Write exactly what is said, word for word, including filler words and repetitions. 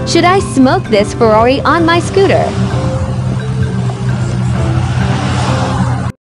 Should I smoke this Ferrari on my scooter?